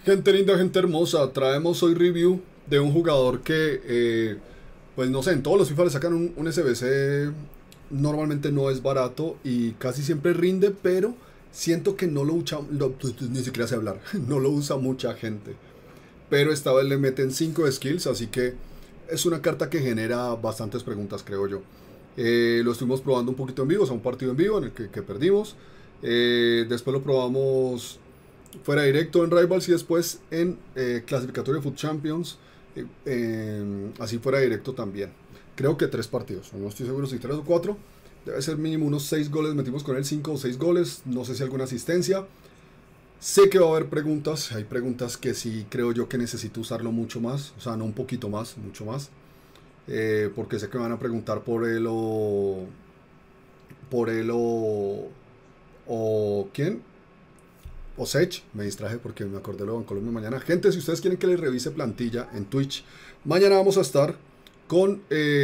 Gente linda, gente hermosa, traemos hoy review de un jugador que, pues no sé, en todos los FIFA le sacan un SBC, normalmente no es barato y casi siempre rinde, pero siento que no lo usa, ni siquiera sé hablar, no lo usa mucha gente. Pero esta vez le meten 5 skills, así que es una carta que genera bastantes preguntas, creo yo. Lo estuvimos probando un poquito en vivo, o sea, un partido en vivo en el que perdimos. Después lo probamos fuera directo en Rivals y después en clasificatorio de Foot Champions, así fuera directo también. Creo que 3 partidos, no estoy seguro si 3 o 4. Debe ser mínimo unos 6 goles, metimos con él 5 o 6 goles, no sé si alguna asistencia. Sé que va a haber preguntas, hay preguntas que sí creo yo que necesito usarlo mucho más, o sea, no un poquito más, mucho más. Porque sé que me van a preguntar por él o ¿quién? O Sech, me distraje porque me acordé luego en Colombia mañana. Gente, si ustedes quieren que les revise plantilla en Twitch, mañana vamos a estar con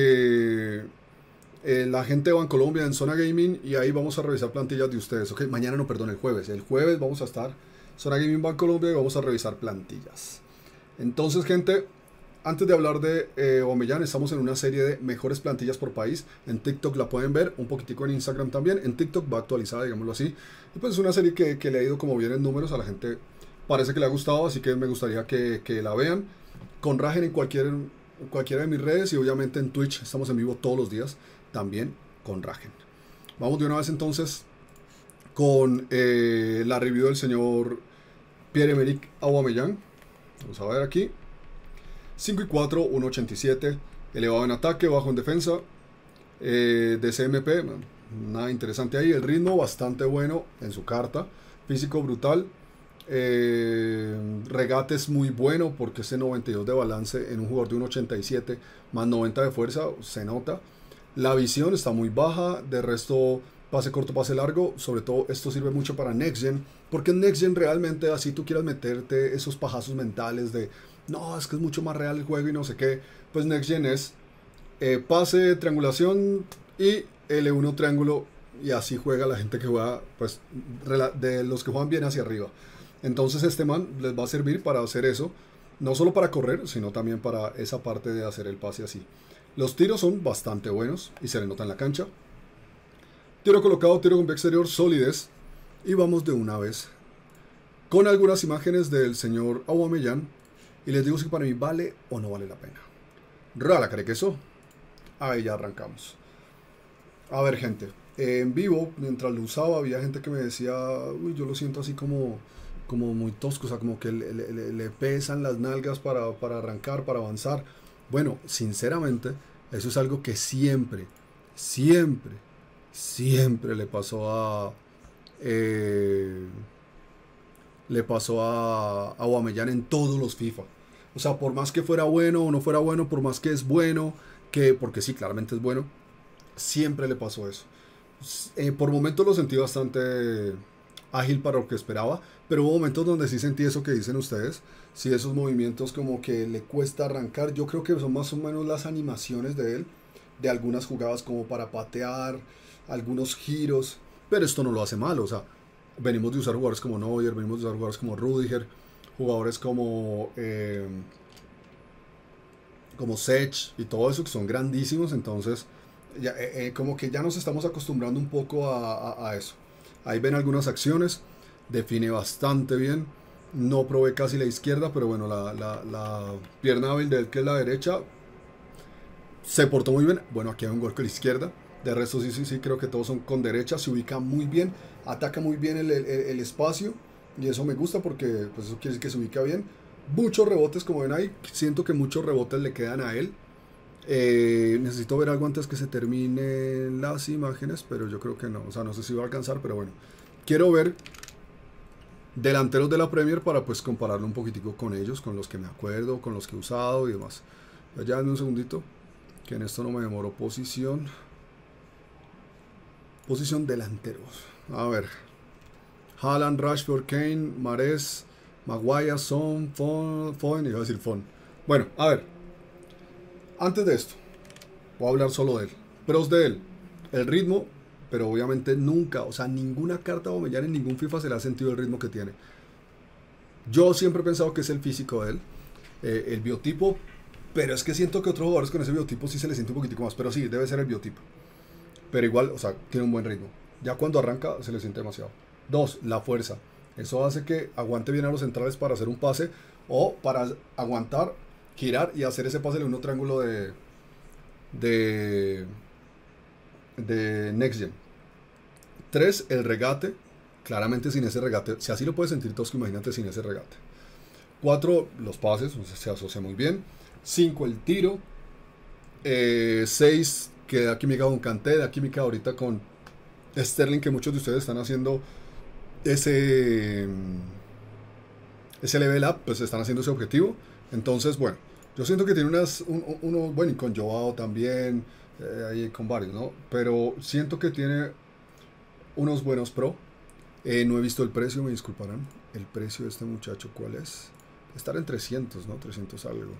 la gente de Bancolombia en Zona Gaming y ahí vamos a revisar plantillas de ustedes. Ok, mañana no, perdón, el jueves. El jueves vamos a estar Zona Gaming Bancolombia y vamos a revisar plantillas. Entonces, gente, antes de hablar de Aubameyang, estamos en una serie de mejores plantillas por país. En TikTok la pueden ver, un poquitico en Instagram también. En TikTok va actualizada, digámoslo así. Y pues es una serie que le ha ido como bien en números. A la gente parece que le ha gustado, así que me gustaría que la vean. Con Ragen en cualquiera de mis redes y obviamente en Twitch. Estamos en vivo todos los días, también con Ragen. Vamos de una vez entonces con la review del señor Pierre-Emerick Aubameyang. Vamos a ver aquí. 5 y 4, 1.87, elevado en ataque, bajo en defensa, de CMP, nada interesante ahí, el ritmo bastante bueno en su carta, físico brutal, regate es muy bueno porque ese 92 de balance en un jugador de 1.87 más 90 de fuerza se nota, la visión está muy baja, de resto pase corto, pase largo, sobre todo esto sirve mucho para Next Gen, porque en Next Gen realmente así tú quieras meterte esos pajazos mentales de no, es que es mucho más real el juego y no sé qué, pues Next Gen es pase, triangulación y L1 triángulo y así juega la gente que juega, pues de los que juegan bien hacia arriba. Entonces este man les va a servir para hacer eso, no solo para correr, sino también para esa parte de hacer el pase así. Los tiros son bastante buenos y se le nota en la cancha. Tiro colocado, tiro con pie exterior, solidez. Y vamos de una vez con algunas imágenes del señor Aubameyang. Y les digo si para mí vale o no vale la pena. Rala carequeso. Ahí ya arrancamos. A ver, gente. En vivo, mientras lo usaba, había gente que me decía, uy, yo lo siento así como muy tosco, o sea, como que le pesan las nalgas para arrancar, para avanzar. Bueno, sinceramente, eso es algo que siempre le pasó a Aubameyang en todos los FIFA. O sea, por más que fuera bueno o no fuera bueno, por más que es bueno, porque sí, claramente es bueno, siempre le pasó eso. Por momentos lo sentí bastante ágil para lo que esperaba, pero hubo momentos donde sí sentí eso que dicen ustedes, sí, esos movimientos como que le cuesta arrancar. Yo creo que son más o menos las animaciones de él, de algunas jugadas como para patear, algunos giros, pero esto no lo hace mal, o sea, venimos de usar jugadores como Neuer, venimos de usar jugadores como Rudiger, jugadores como Sech y todo eso que son grandísimos, entonces ya, como que ya nos estamos acostumbrando un poco a eso. Ahí ven algunas acciones, define bastante bien, no probé casi la izquierda, pero bueno, la pierna hábil de él que es la derecha se portó muy bien. Bueno, aquí hay un gol con la izquierda. De resto sí, creo que todos son con derecha. Se ubica muy bien, ataca muy bien el espacio. Y eso me gusta porque pues eso quiere decir que se ubica bien. Muchos rebotes, como ven ahí. Siento que muchos rebotes le quedan a él. Necesito ver algo antes que se terminen las imágenes, pero yo creo que no. O sea, no sé si va a alcanzar, pero bueno. Quiero ver delanteros de la Premier para pues compararlo un poquitico con ellos, con los que me acuerdo, con los que he usado y demás. Ya en un segundito, que en esto no me demoro. Posición delanteros. A ver. Haaland, Rashford, Kane, Mahrez, Maguire, Son, Foden, iba a decir Fon. Bueno, a ver. Antes de esto, voy a hablar solo de él. Pros de él. El ritmo, pero obviamente nunca, o sea, ninguna carta de Aubameyang en ningún FIFA se le ha sentido el ritmo que tiene. Yo siempre he pensado que es el físico de él, el biotipo, pero es que siento que otros jugadores con ese biotipo sí se les siente un poquitico más, pero sí, debe ser el biotipo. Pero igual, o sea, tiene un buen ritmo. Ya cuando arranca se le siente demasiado. Dos, la fuerza. Eso hace que aguante bien a los centrales para hacer un pase o para aguantar, girar y hacer ese pase en un triángulo de, de Next Gen. Tres, el regate. Claramente sin ese regate, si así lo puedes sentir Tosco, imagínate sin ese regate. Cuatro, los pases, o sea, se asocia muy bien. Cinco, el tiro. Seis, que da química con Kanté, da química ahorita con Sterling, que muchos de ustedes están haciendo ese level up, pues están haciendo ese objetivo. Entonces, bueno, yo siento que tiene unos, bueno, y con Joao también, ahí con varios, ¿no? Pero siento que tiene unos buenos pro. No he visto el precio, me disculparán. El precio de este muchacho, ¿cuál es? Estar en 300, ¿no? 300 algo.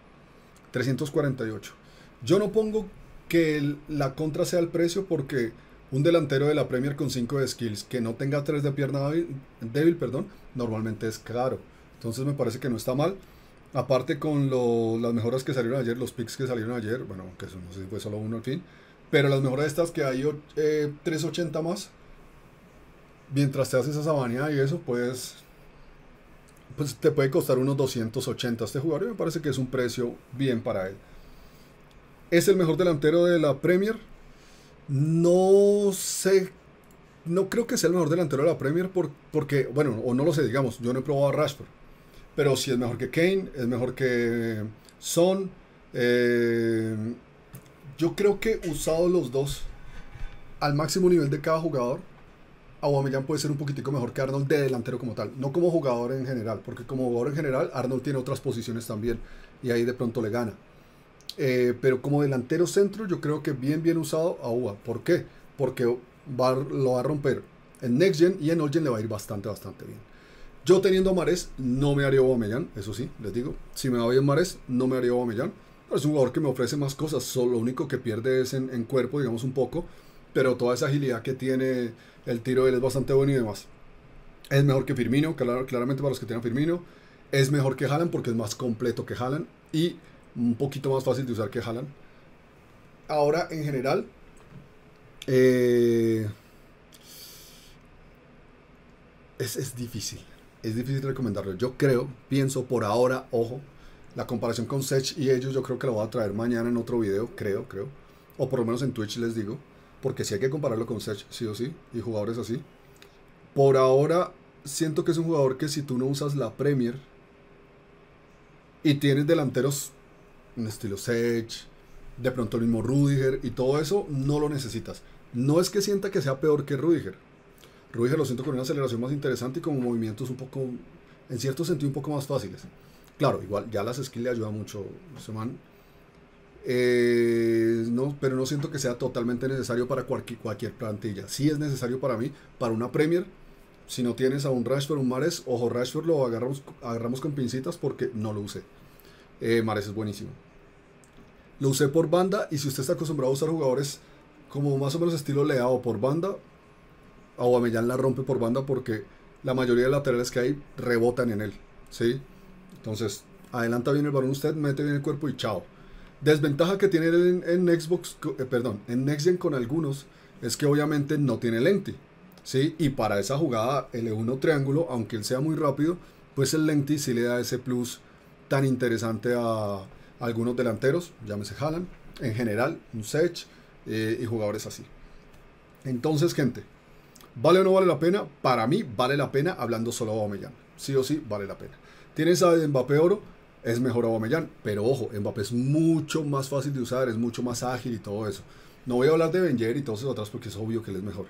348. Yo no pongo que la contra sea el precio porque un delantero de la Premier con 5 de skills que no tenga 3 de pierna débil, perdón, normalmente es caro. Entonces me parece que no está mal. Aparte con las mejoras que salieron ayer, los picks que salieron ayer, bueno, que no sé si fue solo uno al fin, pero las mejoras estas que hay 380 más, mientras te haces esa baneada y eso, pues te puede costar unos 280 este jugador y me parece que es un precio bien para él. ¿Es el mejor delantero de la Premier? No sé, no creo que sea el mejor delantero de la Premier porque, bueno, o no lo sé, digamos, yo no he probado a Rashford, pero sí es mejor que Kane, es mejor que Son. Yo creo que usado los dos al máximo nivel de cada jugador, Aubameyang puede ser un poquitico mejor que Arnold de delantero como tal, no como jugador en general, porque como jugador en general Arnold tiene otras posiciones también y ahí de pronto le gana. Pero como delantero centro yo creo que bien usado a Uba. ¿Por qué? Porque lo va a romper en Next Gen y en Old Gen le va a ir bastante bien. Yo teniendo a Mahrez no me haría Aubameyang, eso sí, les digo. Si me va bien Mahrez no me haría Aubameyang. Es un jugador que me ofrece más cosas, solo lo único que pierde es en cuerpo, digamos un poco. Pero toda esa agilidad que tiene, el tiro de él es bastante bueno y demás. Es mejor que Firmino, claramente para los que tienen Firmino. Es mejor que Haaland porque es más completo que Haaland y un poquito más fácil de usar que Haaland. Ahora, en general, es difícil. Es difícil recomendarlo. Yo pienso por ahora, ojo, la comparación con Sech y ellos yo creo que lo voy a traer mañana en otro video, creo. O por lo menos en Twitch les digo. Porque si hay que compararlo con Sech, sí o sí, y jugadores así. Por ahora, siento que es un jugador que si tú no usas la Premier y tienes delanteros en estilo Sech, de pronto el mismo Rudiger y todo eso, no lo necesitas. No es que sienta que sea peor que Rudiger. Rudiger lo siento con una aceleración más interesante y con movimientos un poco, en cierto sentido, un poco más fáciles. Claro, igual ya las skills le ayudan mucho ese man. No, pero no siento que sea totalmente necesario para cualquier plantilla. Sí es necesario para mí, para una Premier. Si no tienes a un Rashford, un Mahrez, ojo, Rashford lo agarramos con pincitas porque no lo usé. Mahrez es buenísimo. Lo usé por banda y si usted está acostumbrado a usar jugadores como más o menos estilo Leao por banda, Aubameyang la rompe por banda porque la mayoría de laterales que hay rebotan en él, ¿sí? Entonces, adelanta bien el balón usted, mete bien el cuerpo y chao. Desventaja que tiene en Xbox, en Next Gen con algunos, es que obviamente no tiene lenti, ¿sí? Y para esa jugada, L1 triángulo, aunque él sea muy rápido, pues el lenti sí le da ese plus tan interesante a algunos delanteros, llámese Haaland, en general, un Sech y jugadores así. Entonces, gente, ¿vale o no vale la pena? Para mí vale la pena hablando solo de Aubameyang. Sí o sí, vale la pena. Tienes a Mbappé Oro, es mejor Aubameyang, pero ojo, Mbappé es mucho más fácil de usar, es mucho más ágil y todo eso. No voy a hablar de Wenger y todas esas otras porque es obvio que él es mejor.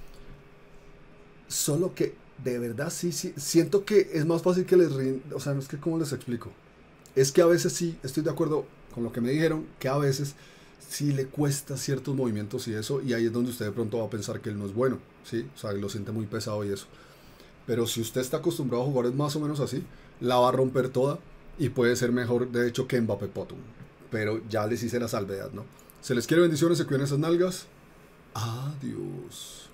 Solo que de verdad sí, siento que es más fácil que les rinda, o sea, no es que cómo les explico. Es que a veces sí, estoy de acuerdo con lo que me dijeron, que a veces sí le cuesta ciertos movimientos y eso, y ahí es donde usted de pronto va a pensar que él no es bueno, ¿sí? O sea, lo siente muy pesado y eso. Pero si usted está acostumbrado a jugadores más o menos así, la va a romper toda y puede ser mejor, de hecho, que Mbappé Potom. Pero ya les hice la salvedad, ¿no? Se les quiere bendiciones, se cuiden esas nalgas. Adiós.